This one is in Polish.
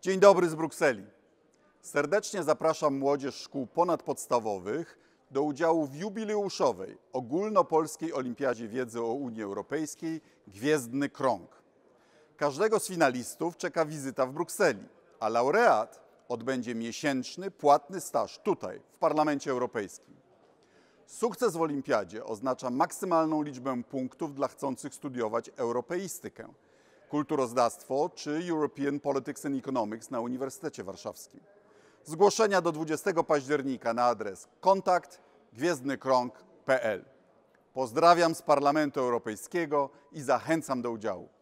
Dzień dobry z Brukseli. Serdecznie zapraszam młodzież szkół ponadpodstawowych do udziału w jubileuszowej Ogólnopolskiej Olimpiadzie Wiedzy o Unii Europejskiej Gwiezdny Krąg. Każdego z finalistów czeka wizyta w Brukseli, a laureat odbędzie miesięczny, płatny staż tutaj, w Parlamencie Europejskim. Sukces w olimpiadzie oznacza maksymalną liczbę punktów dla chcących studiować europeistykę, kulturoznawstwo czy European Politics and Economics na Uniwersytecie Warszawskim. Zgłoszenia do 20 października na adres kontakt@gwiezdnykrąg.pl. Pozdrawiam z Parlamentu Europejskiego i zachęcam do udziału.